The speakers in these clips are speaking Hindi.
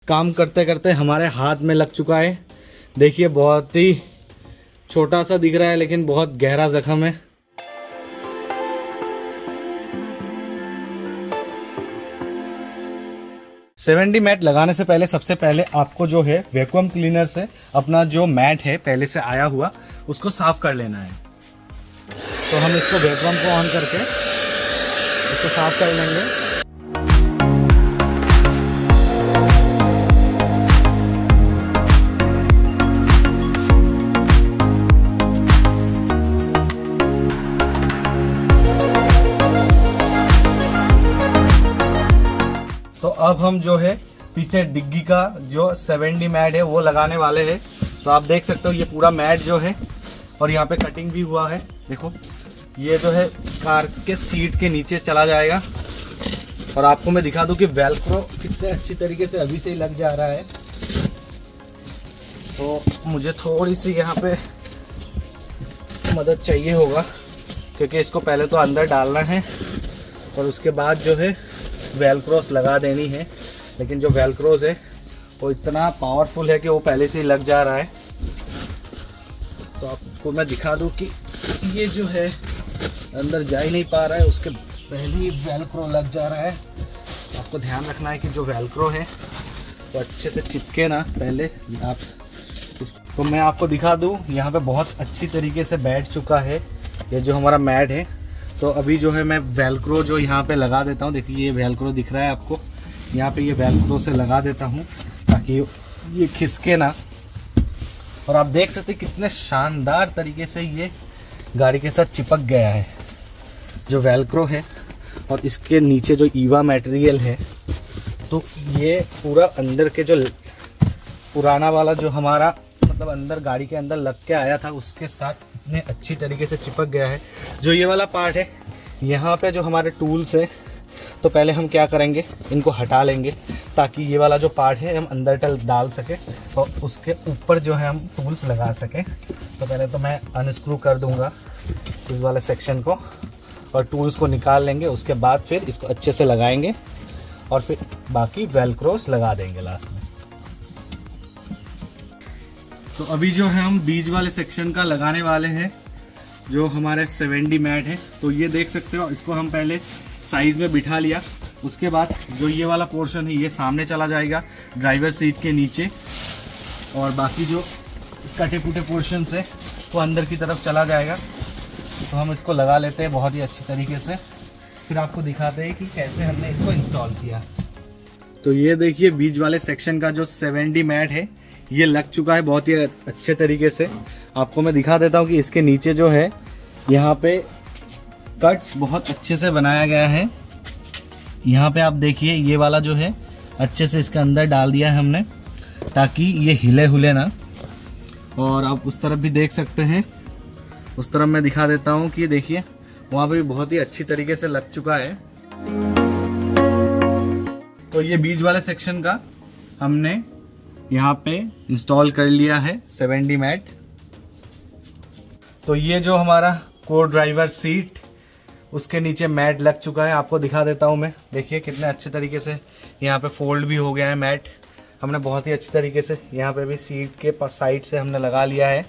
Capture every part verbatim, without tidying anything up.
काम करते करते हमारे हाथ में लग चुका है। देखिए बहुत ही छोटा सा दिख रहा है लेकिन बहुत गहरा जख्म है। सेवन डी मैट लगाने से पहले सबसे पहले आपको जो है वैक्यूम क्लीनर से अपना जो मैट है पहले से आया हुआ उसको साफ कर लेना है। तो हम इसको वैक्यूम को ऑन करके इसको साफ कर लेंगे। तो अब हम जो है पीछे डिग्गी का जो सेवन डी मैट है वो लगाने वाले हैं। तो आप देख सकते हो ये पूरा मैट जो है और यहाँ पे कटिंग भी हुआ है। देखो ये जो है कार के सीट के नीचे चला जाएगा। और आपको मैं दिखा दूं कि वेल्क्रो कितने अच्छी तरीके से अभी से ही लग जा रहा है। तो मुझे थोड़ी सी यहाँ पे मदद चाहिए होगा क्योंकि इसको पहले तो अंदर डालना है और उसके बाद जो है वेल्क्रोस लगा देनी है। लेकिन जो वेल्क्रोस है वो इतना पावरफुल है कि वो पहले से ही लग जा रहा है। तो आपको मैं दिखा दूं कि ये जो है अंदर जा ही नहीं पा रहा है, उसके पहले ही वेल्क्रो लग जा रहा है। आपको ध्यान रखना है कि जो वेल्क्रो है वो अच्छे से चिपके ना पहले आप उसको। तो मैं आपको दिखा दूं यहाँ पे बहुत अच्छी तरीके से बैठ चुका है ये जो हमारा मैट है। तो अभी जो है मैं वेल्क्रो जो यहाँ पे लगा देता हूँ। देखिए ये वेल्क्रो दिख रहा है आपको, यहाँ पे ये वेल्क्रो से लगा देता हूँ ताकि ये खिसके ना। और आप देख सकते हैं कितने शानदार तरीके से ये गाड़ी के साथ चिपक गया है जो वेल्क्रो है। और इसके नीचे जो ईवा मटेरियल है तो ये पूरा अंदर के जो पुराना वाला जो हमारा मतलब अंदर गाड़ी के अंदर लग के आया था उसके साथ इतने अच्छी तरीके से चिपक गया है। जो ये वाला पार्ट है यहाँ पे जो हमारे टूल्स है तो पहले हम क्या करेंगे इनको हटा लेंगे ताकि ये वाला जो पार्ट है हम अंदर टल डाल सके और उसके ऊपर जो है हम टूल्स लगा सके। तो पहले तो मैं अनस्क्रू कर दूंगा इस वाले सेक्शन को और टूल्स को निकाल लेंगे। उसके बाद फिर इसको अच्छे से लगाएंगे और फिर बाकी वेल्क्रोस लगा देंगे लास्ट में। तो अभी जो है हम बीच वाले सेक्शन का लगाने वाले हैं जो हमारे सेवन डी मैट है। तो ये देख सकते हो इसको हम पहले साइज में बिठा लिया। उसके बाद जो ये वाला पोर्शन है ये सामने चला जाएगा ड्राइवर सीट के नीचे और बाकी जो कटे फूटे पोर्शन है वो अंदर की तरफ चला जाएगा। तो हम इसको लगा लेते हैं बहुत ही अच्छी तरीके से, फिर आपको दिखाते हैं कि कैसे हमने इसको इंस्टॉल किया। तो ये देखिए बीच वाले सेक्शन का जो सेवन डी मैट है ये लग चुका है बहुत ही अच्छे तरीके से। आपको मैं दिखा देता हूँ कि इसके नीचे जो है यहाँ पे कट्स बहुत अच्छे से बनाया गया है। यहाँ पे आप देखिए ये वाला जो है अच्छे से इसके अंदर डाल दिया है हमने ताकि ये हिले हुले ना। और आप उस तरफ भी देख सकते हैं, उस तरफ मैं दिखा देता हूँ कि देखिए वहाँ पे भी बहुत ही अच्छी तरीके से लग चुका है। तो ये बीच वाले सेक्शन का हमने यहाँ पे इंस्टॉल कर लिया है सेवन डी मैट। तो ये जो हमारा को ड्राइवर सीट उसके नीचे मैट लग चुका है। आपको दिखा देता हूँ मैं, देखिए कितने अच्छे तरीके से यहाँ पे फोल्ड भी हो गया है मैट। हमने बहुत ही अच्छी तरीके से यहाँ पे भी सीट के साइड से हमने लगा लिया है।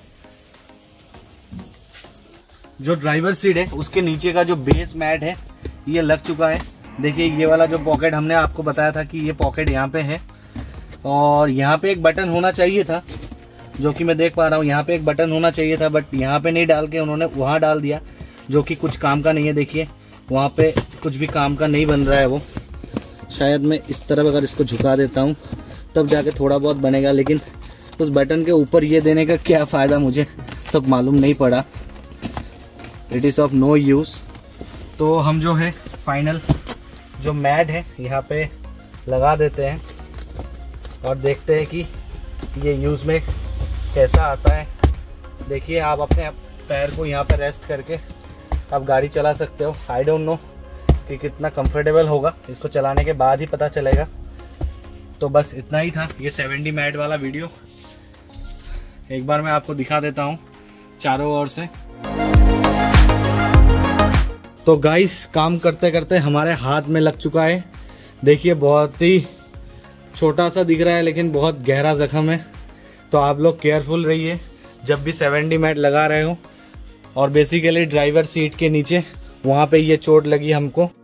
जो ड्राइवर सीट है उसके नीचे का जो बेस मैट है ये लग चुका है। देखिए ये वाला जो पॉकेट हमने आपको बताया था कि ये पॉकेट यहाँ पे है और यहाँ पे एक बटन होना चाहिए था जो कि मैं देख पा रहा हूँ। यहाँ पे एक बटन होना चाहिए था बट यहाँ पे नहीं डाल के उन्होंने वहाँ डाल दिया जो कि कुछ काम का नहीं है। देखिए वहाँ पे कुछ भी काम का नहीं बन रहा है वो। शायद मैं इस तरफ अगर इसको झुका देता हूँ तब जाके थोड़ा बहुत बनेगा, लेकिन उस बटन के ऊपर ये देने का क्या फ़ायदा मुझे तब मालूम नहीं पड़ा। It is of no use. तो हम जो है फाइनल जो मैट है यहाँ पे लगा देते हैं और देखते हैं कि ये यूज़ में कैसा आता है। देखिए आप अपने पैर को यहाँ पे रेस्ट करके आप गाड़ी चला सकते हो। आई डोंट नो कि कितना कंफर्टेबल होगा, इसको चलाने के बाद ही पता चलेगा। तो बस इतना ही था ये सेवन डी मैट वाला वीडियो। एक बार मैं आपको दिखा देता हूँ चारों ओर से। तो गाइस काम करते करते हमारे हाथ में लग चुका है। देखिए बहुत ही छोटा सा दिख रहा है लेकिन बहुत गहरा जख्म है, तो आप लोग केयरफुल रहिए जब भी सेवेंटी मैट लगा रहे हो। और बेसिकली ड्राइवर सीट के नीचे वहाँ पे ये चोट लगी हमको,